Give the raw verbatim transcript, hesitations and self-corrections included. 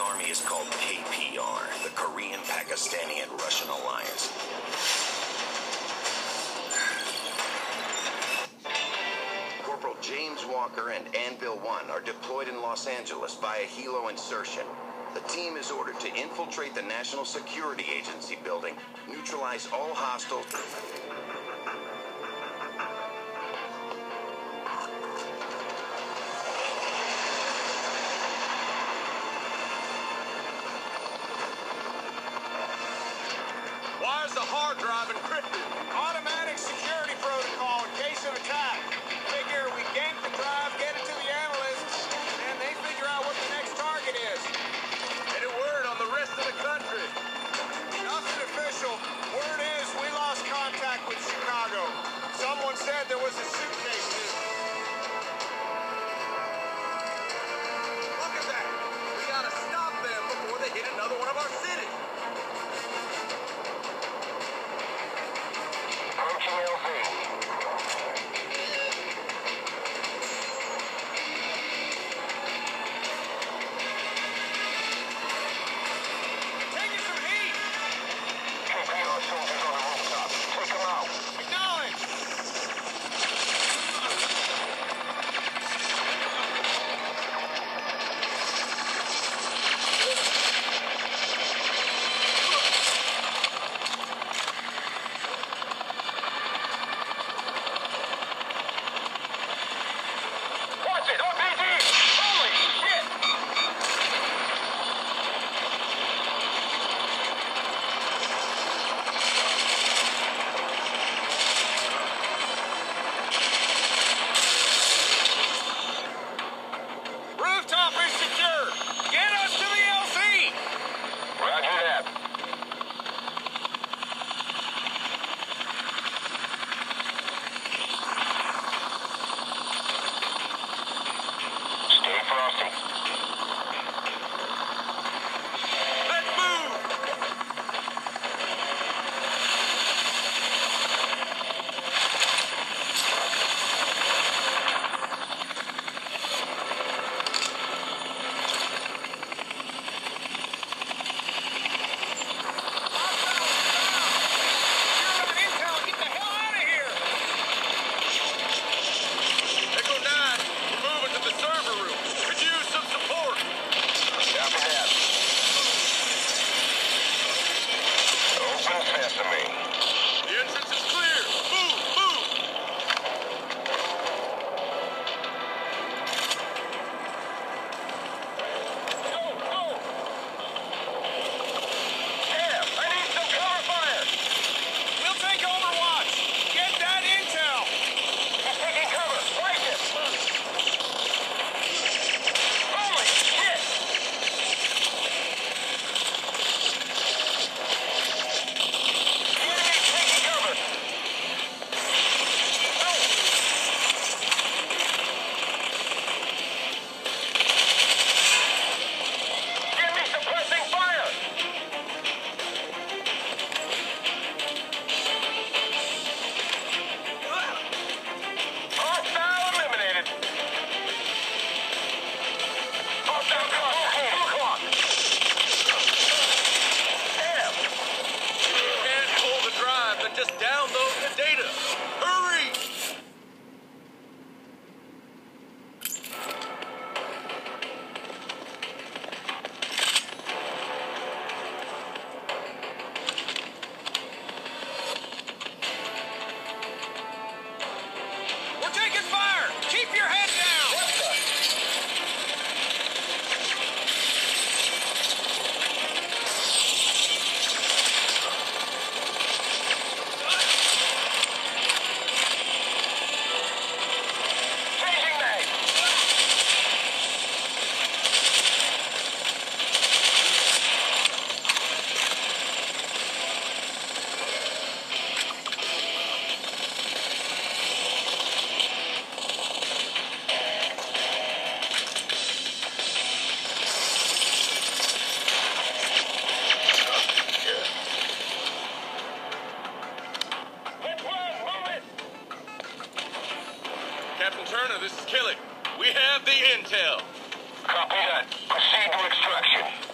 army is called K P R, the Korean, Pakistani, and Russian Alliance. Corporal James Walker and Anvil One are deployed in Los Angeles via helo insertion. The team is ordered to infiltrate the National Security Agency building, neutralize all hostiles. Why is the hard drive encrypted? Automatic security protocol in case of attack. Figure we gank the drive, get it to the analysts, and they figure out what the next target is. Any word on the rest of the country? Nothing official. Word is we lost contact with Chicago. Someone said there was a suitcase there. Look at that. We gotta stop them before they hit another one of our cities. Just download the data. Hurry! We're taking fire! Keep your head down! What the? Captain Turner, this is Kelly. We have the intel. Copy that. Proceed to extraction.